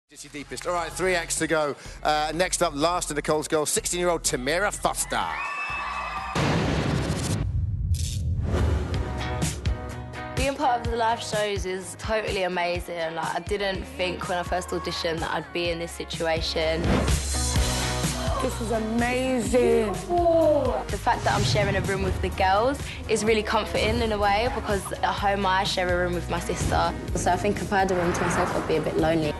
Dizzy Deepest. All right, 3 acts to go. Next up, last of Nicole's girl, 16-year-old Tamera Foster. Being part of the live shows is totally amazing. Like, I didn't think when I first auditioned that I'd be in this situation. This is amazing. The fact that I'm sharing a room with the girls is really comforting in a way, because at home I share a room with my sister. So I think if I had a room to myself, I'd be a bit lonely.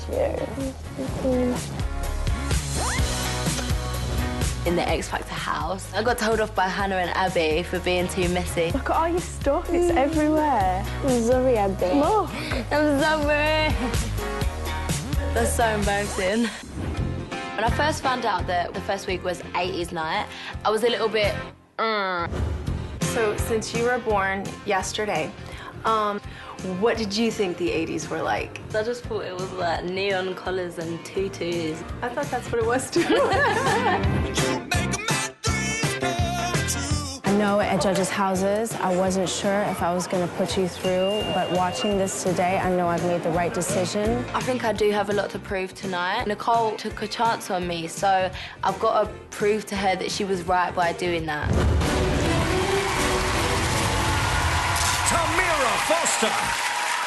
In the X Factor house, I got told off by Hannah and Abby for being too messy. Look at all your stuff, it's everywhere. I'm sorry, Abby. Look. I'm sorry. That's so embarrassing. When I first found out that the first week was 80s night, I was a little bit, So, since you were born yesterday, what did you think the 80s were like? I just thought it was like neon colours and tutus. I thought that's what it was too. I know at judges' houses, I wasn't sure if I was going to put you through, but watching this today, I know I've made the right decision. I think I do have a lot to prove tonight. Nicole took a chance on me, so I've got to prove to her that she was right by doing that. Tamera Foster.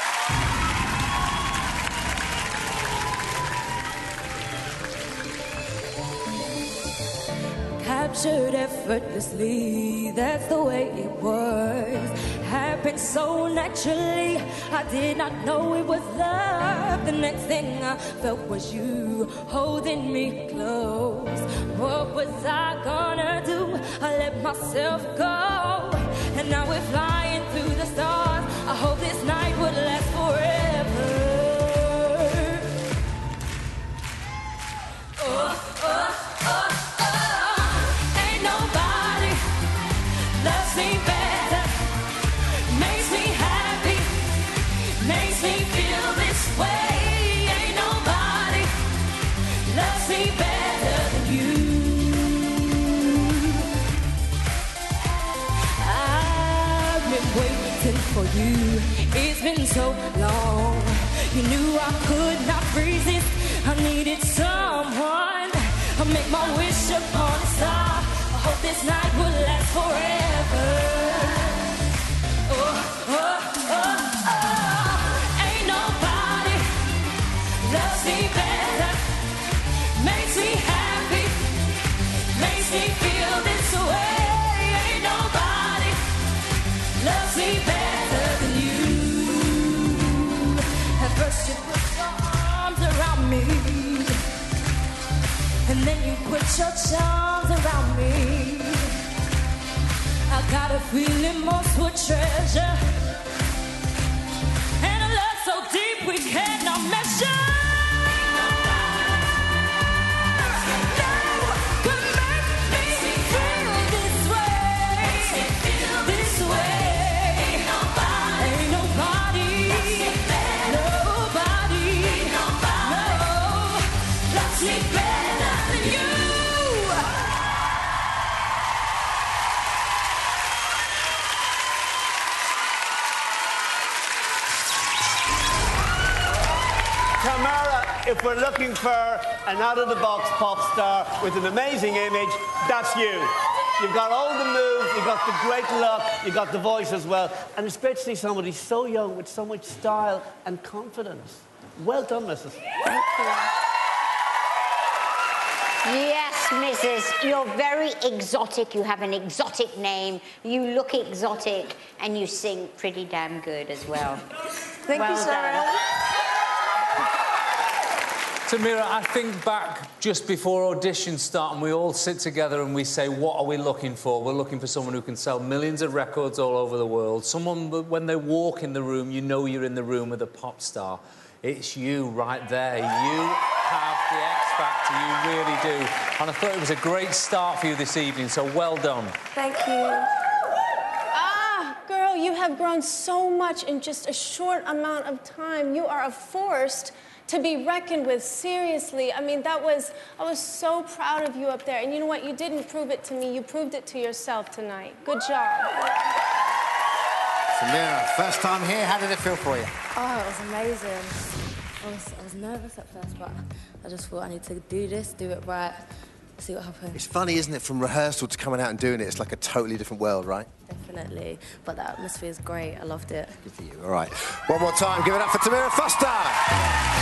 Captured effortlessly, that's the way it was. Happened so naturally, I did not know it was love. The next thing I felt was you holding me close. What was I gonna do? I let myself go, and now we're flying through the stars. I hope this night would last forever. Oh, oh, oh. For you, it's been so long. You knew I could not resist. I needed someone. I make my wish upon a star. I hope this night will last forever. Oh, oh, oh, oh. Ain't nobody loves me better, makes me happy, makes me feel this way. Ain't nobody loves me better. First you put your arms around me, and then you put your charms around me. I got a feeling most would treasure, and a love so deep we cannot measure. Tamera, if we're looking for an out-of-the-box pop star with an amazing image, that's you. You've got all the moves, you've got the great look, you've got the voice as well. And it's great to see somebody so young with so much style and confidence. Well done, Mrs. Thank you. Yes, Mrs. You're very exotic. You have an exotic name. You look exotic, and you sing pretty damn good as well. Thank you, Sarah. Tamera, I think back just before auditions start and we all sit together and we say, what are we looking for? We're looking for someone who can sell millions of records all over the world. Someone, when they walk in the room, you know you're in the room with a pop star. It's you right there. You have the X Factor, you really do. And I thought it was a great start for you this evening, so well done. Thank you. Girl, you have grown so much in just a short amount of time. You are a force to be reckoned with, seriously. I mean, I was so proud of you up there. And you know what? You didn't prove it to me. You proved it to yourself tonight. Good job. Tamera, first time here. How did it feel for you? Oh, it was amazing. I was nervous at first, but I just thought I need to do this, do it right, see what happens. It's funny, isn't it? From rehearsal to coming out and doing it, it's like a totally different world, right? Definitely. But the atmosphere is great. I loved it. Good for you. All right. One more time. Give it up for Tamira Foster.